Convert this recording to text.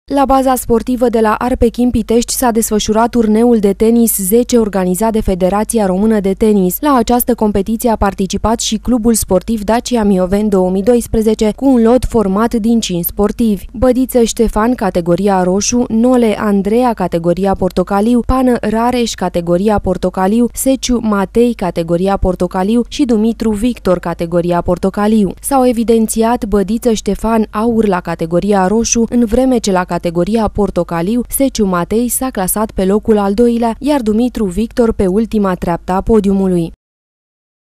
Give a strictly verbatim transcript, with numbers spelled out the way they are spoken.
La baza sportivă de la Arpechim Pitești s-a desfășurat turneul de tenis zece organizat de Federația Română de Tenis. La această competiție a participat și clubul sportiv Dacia Mioveni două mii doisprezece cu un lot format din cinci sportivi: Bădiță Ștefan, categoria roșu, Nole Andreea, categoria portocaliu, Pană Rareș, categoria portocaliu, Seciu Matei, categoria portocaliu și Dumitru Victor, categoria portocaliu. S-au evidențiat Bădiță Ștefan aur la categoria roșu, în vreme ce la categoria portocaliu, Seciu Matei s-a clasat pe locul al doilea, iar Dumitru Victor pe ultima treaptă a podiumului.